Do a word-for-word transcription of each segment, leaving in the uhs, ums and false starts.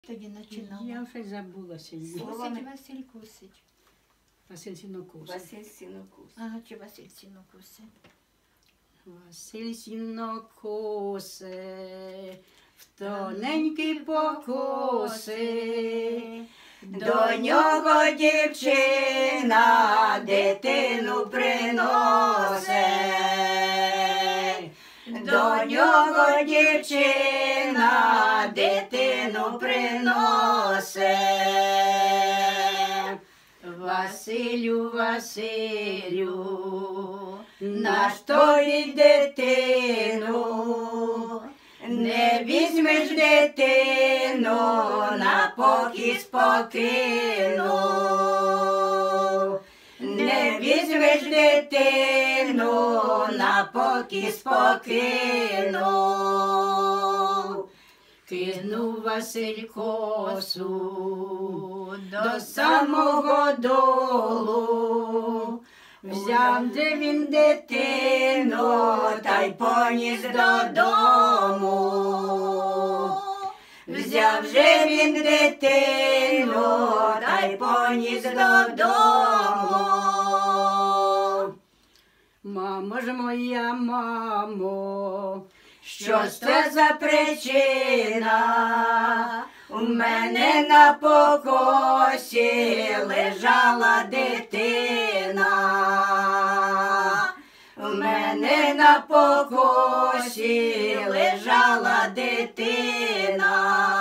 Тоді починала. Я вже забулася. Косить Василь косить. Василь сінокосить. Василь сінокосить. Ага, чи Василь сінокосить. Василь сінокосе, в тоненькі покоси. До нього дівчина дитину приносить. До нього дівчина дитину приносить. Василю, Василю, Наш тої дитину, не візьмеш дитину, на покіс покину. Не візьмеш дитину, на покіс покину. кинув Василь косу До самого долу взяв де він дитину, та й поніс додому. Взяв же він дитину, та й поніс додому. Мамо ж моя, мамо, Що ж це за причина? У мене на покосі лежала дитина. У мене на покосі лежала дитина.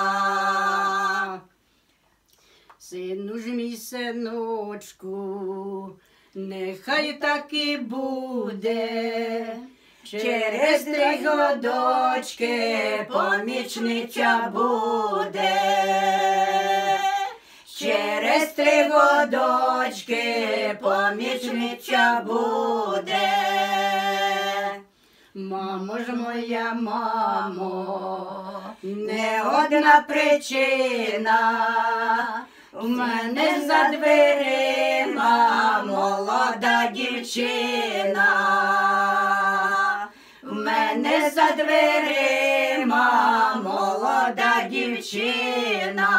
Сину ж мій, синочку, нехай так і буде. Через три годочки помічниця буде. Через три годочки помічниця буде. Мамо ж моя, мамо, Не одна причина, у мене за дверима молода дівчина. У мене за дверима молода дівчина.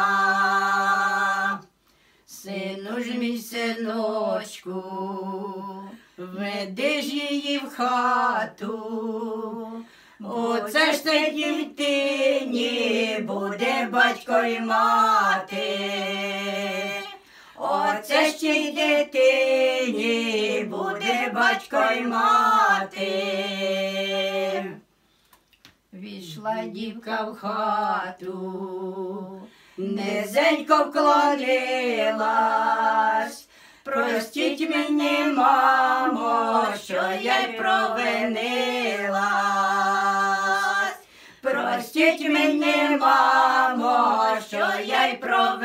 сину ж мій, синочку, веди ж її в хату. Оце ж це дівчині буде батько й мати. Оце ж тій дитині буде батько й мати. Війшла дівка в хату, Низенько вклонилась. Простіть мені, мамо, що я й провинилась. Простіть мені, мамо, що я й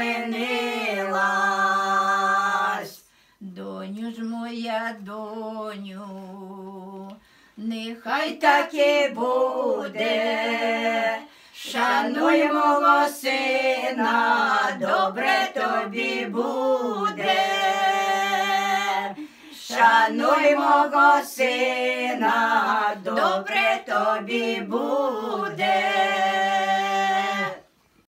провинилась. Доню ж моя, доню, нехай Хай так і буде. Шануй мого сина, добре тобі буде. Шануй мого сина, добре тобі буде.